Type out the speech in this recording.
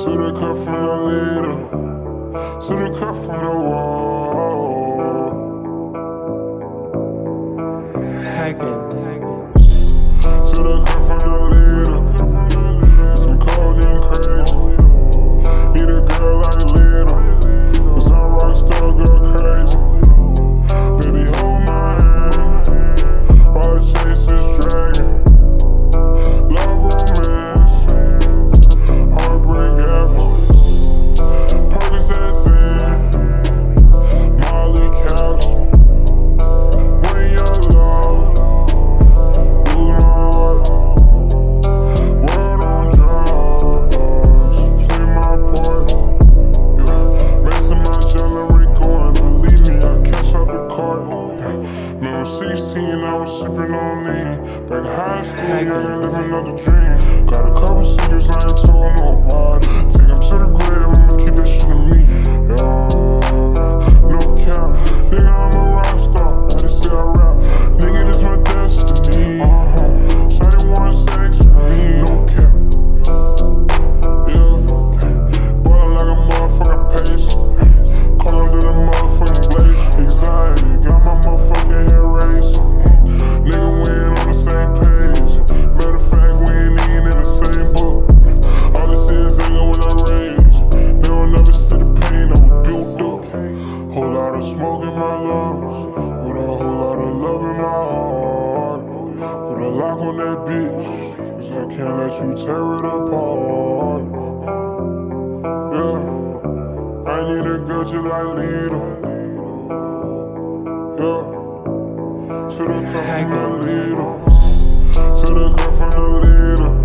To the cut from the leader, to the cut from the wall. Tagging. To the cut from the leader, some cold and crazy. Need a girl like Lita, cause I'm rockstar girl crazy. Baby, hold my hand, all I chase is dragon. Love romance, heartbreak after. Percocets in, Molly capsule. When your love, lose my heart. World on drugs, play my part. Yeah, messing my jewelry going, believe me, I cash out the cart. Man, when 16, I was sipping on lean. Back in high school, young and living another dream. Got a couple secrets I ain't told nobody. Take them to the grave, I'ma keep that shit to me. No cap, nigga, I'm a rock star. I just say I rap, nigga, this my destiny. Shawty want sex with me, no cap. Yeah, ballin' like a motherfucking pace. Call under the motherfucking blaze. Anxiety, got my motherfucking hair racing. Nigga, we ain't on the same page. Matter of fact, we ain't even in the same book. All they see is anger when I rage. They don't never see the pain I was built up. Whole lot of smoke in my lungs, with a whole lot of love in my heart. Put a lock on that bitch, cause I can't let you tear it apart. Yeah, I need a girl just like Lita. Yeah, to the cut from the leader, to the cut from the leader.